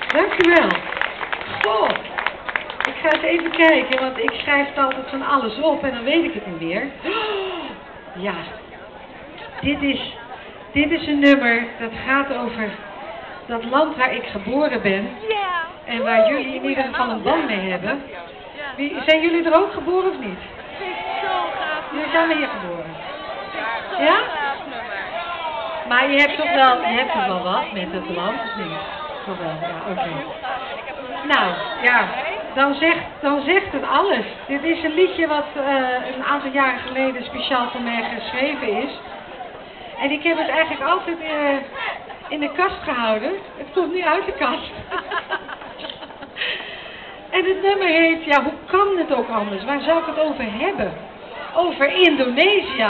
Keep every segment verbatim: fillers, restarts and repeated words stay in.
Dankjewel. Goh. Ik ga eens even kijken, want ik schrijf altijd van alles op en dan weet ik het niet meer. Ja. Dit is, dit is een nummer dat gaat over dat land waar ik geboren ben. En waar jullie in ieder geval een band mee hebben. Wie, zijn jullie er ook geboren of niet? Het is zo gaaf. Jullie zijn hier geboren. Zo'n Ja? gaaf nummer. Maar je hebt toch wel, je hebt toch wel wat met het land, of niet? Toch wel, ja, oké. Okay. Nou, ja, dan zegt, dan zegt het alles. Dit is een liedje wat uh, een aantal jaren geleden speciaal voor mij geschreven is. En ik heb het eigenlijk altijd uh, in de kast gehouden. Het komt nu uit de kast. En het nummer heet, ja, hoe kan het ook anders? Waar zou ik het over hebben? Over Indonesië.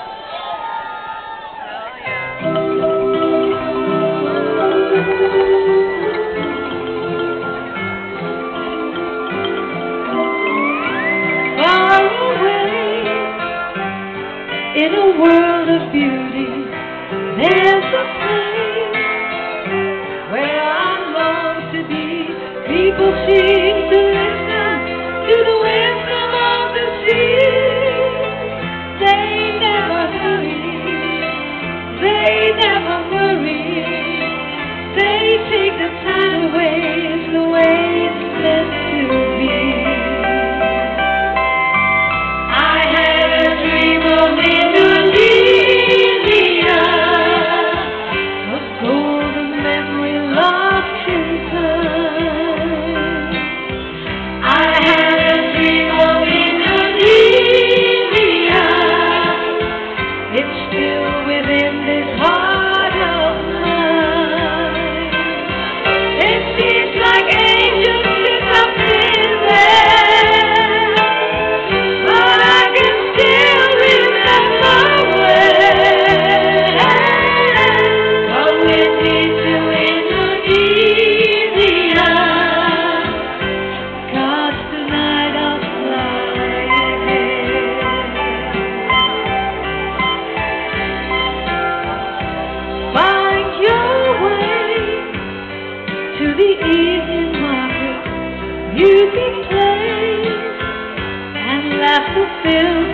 Far away in a world of beauty, there's a place where I long to be. People seem to listen to the wisdom of the sea. They never hurry, they never worry. They take the time away, it's the way it's meant to be. I had a dream of Indonesia, a golden memory lost in time. I had a dream of Indonesia, it's still within this heart of mine. It seems like angels sit up in there, but I can still remember when. Come with me to Indonesia, 'cause tonight I'll fly again. Find your way to the evening market, music plays and laughter fills